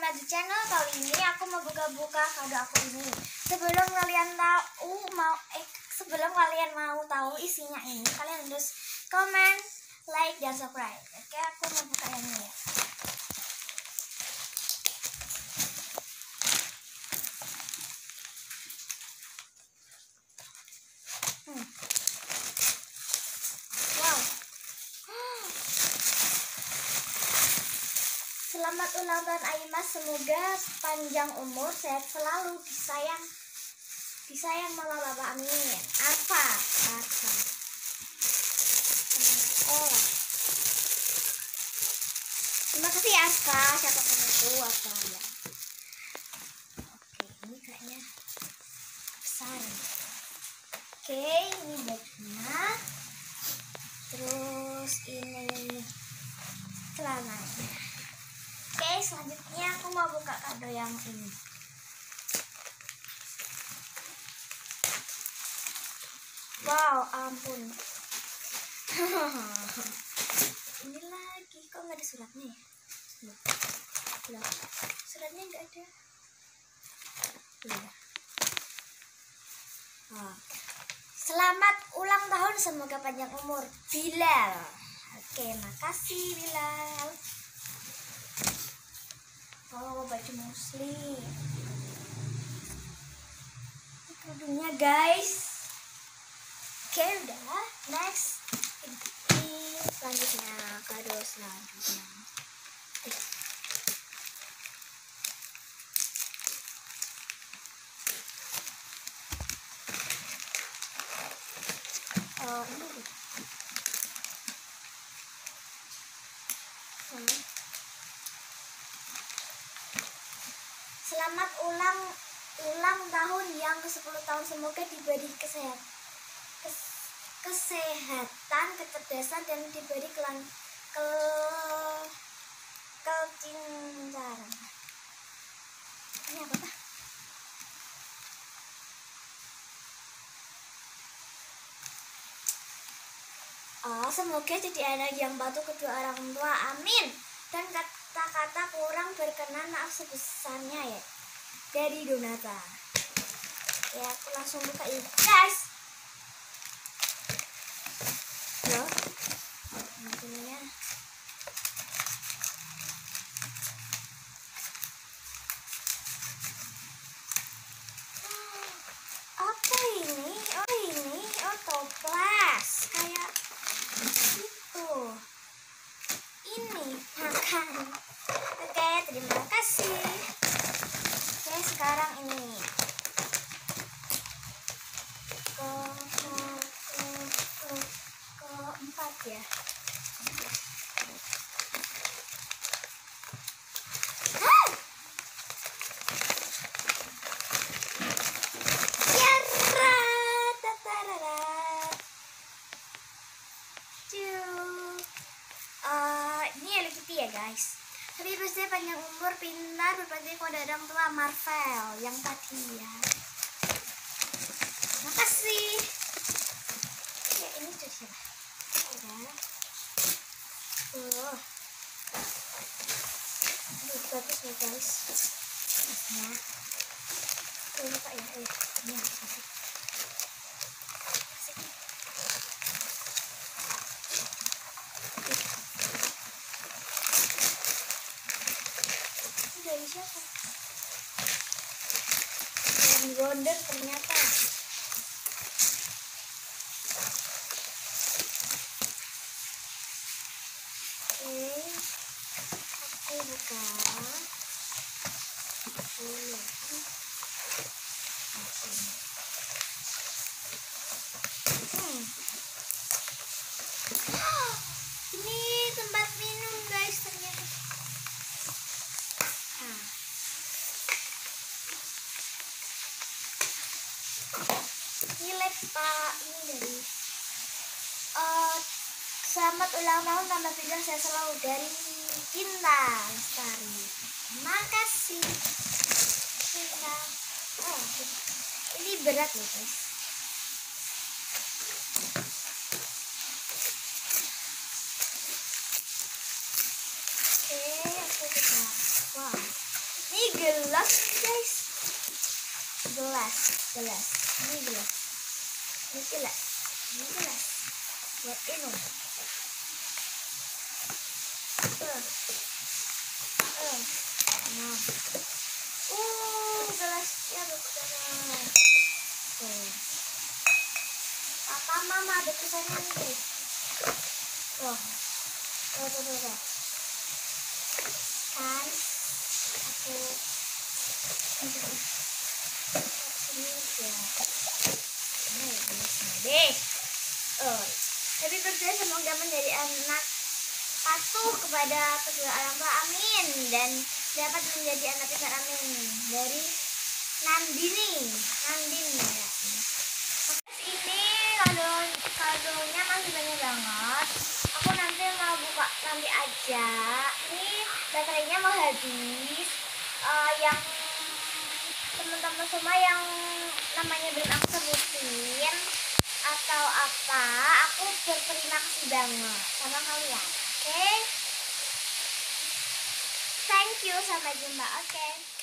lagi channel. Kali ini aku mau buka-buka kado aku ini. Sebelum kalian mau tahu isinya ini, kalian harus komen, like, dan subscribe. Oke, aku mau buka yang ini ya. Wow. Selamat ulang tahun Aimas, semoga panjang umur, sehat selalu, disayang mama bapak, amin. Arfa. Oh. Terima kasih Arfa, siapapun itu Arfa ya. Oke, ini kayaknya besar. Oke, ini bagnya. Terus ini celananya. Oke, selanjutnya aku mau buka kado yang ini. Wow, ampun. Ini lagi, kok nggak ada suratnya ya? Suratnya nggak ada. Selamat ulang tahun, semoga panjang umur, Bilal. Oke, makasih Bilal. Oh, baju muslim. Ini kerudungnya guys. Oke, udah. Next. Ini selanjutnya, kado selanjutnya. Ini. Selamat ulang tahun yang ke-10 tahun, semoga diberi kesehatan, kecerdasan, dan diberi kecintaran. Ini apa Pak? Semoga jadi anak yang patuh kedua orang tua, amin. Dan kata-kata kurang berkenan, maaf sebesarnya ya. Dari Donata. Ya, aku langsung buka ini guys. Loh, ini apa ini? Oh, toples kayak itu. Ini makan. Oke, terima kasih. Oke, sekarang ini keempat ya. Ini Hello Kitty ya guys. Happy birthday, panjang umur, pintar, berbagi kepada orang tua, Marvel yang tadi ya. Makasih. Ya, ini tuh siapa? Ada. Bagus ya guys. Masnya. Lupa ya. Ini kasih. Dari siapa? Yang golden ternyata. Oke, aku buka. Ini tempat minum guys ternyata. Ini Pak, ini dari selamat ulang tahun, tambah pindah, saya selalu, dari Cinta Lestari. Makasih Cinta. Ini berat loh guys. Oke, aku buka. Wow, gelas guys, gelas ini gelas buat minum. Nah, gelasnya bersama. Papa mama ada tulisannya nih. Tuh. Kan aku ini ya. Deh. Tapi berdoa semoga menjadi anak patuh kepada kedua orang tua, amin, dan dapat menjadi anak pintar, amin. Dari Nandini ya. Ini kadonya masih banyak banget. Aku nanti mau buka nanti aja. Ini baterainya mau habis. Yang teman-teman semua yang namanya belum aku sebutin atau apa, aku berterima kasih banget sama kalian. Oke? Thank you, sampai jumpa. Oke.